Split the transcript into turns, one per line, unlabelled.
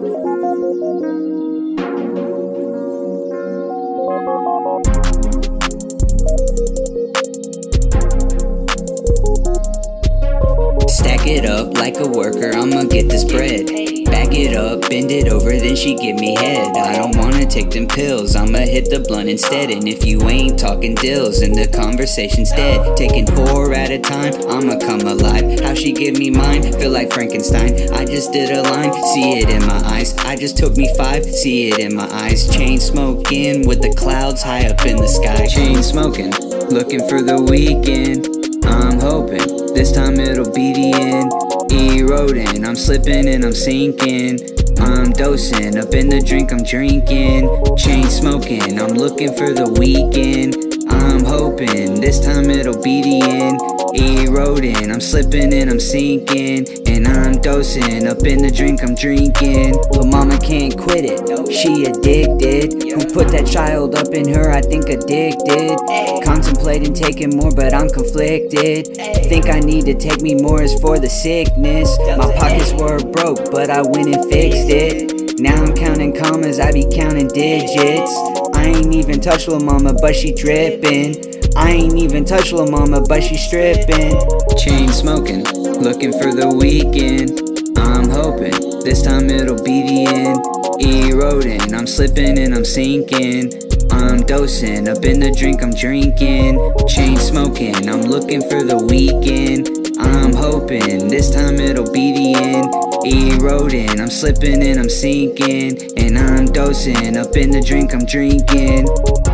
Stack it up like a worker, I'ma get this bread. Back it up, bend it over, then she give me head. I don't wanna take them pills, I'ma hit the blunt instead. And if you ain't talking deals, then the conversation's dead. Taking 4 at a time, I'ma come alive. How she give me mine, feel like Frankenstein. I just did a line, see it in my eyes. I just took me 5, see it in my eyes. Chain smoking with the clouds high up in the sky. Chain smoking, looking for the weekend. I'm hoping this time it'll be the end. Eroding, I'm slipping and I'm sinking. I'm dosing, up in the drink I'm drinking. Chain smoking, I'm looking for the weekend. I'm hoping this time it'll be the end. Eroding, I'm slipping and I'm sinking. And I'm dosing, up in the drink I'm drinking. But mama can't quit it, she addicted. Who put that child up in her, I think addicted. Contemplating taking more, but I'm conflicted. Think I need to take me more is for the sickness. My pockets were broke, but I went and fixed it. Now I'm counting commas, I be counting digits. I ain't even touched lil' mama, but she drippin'. I ain't even touched lil' mama, but she strippin'. Chain smoking, looking for the weekend. I'm hoping this time it'll be the end. Eroding, I'm slipping and I'm sinking. I'm dosing, up in the drink I'm drinking. Chain smoking, I'm looking for the weekend. I'm hoping this time it'll be the end. Eroding, I'm slipping and I'm sinking. And I'm dosing, up in the drink I'm drinking.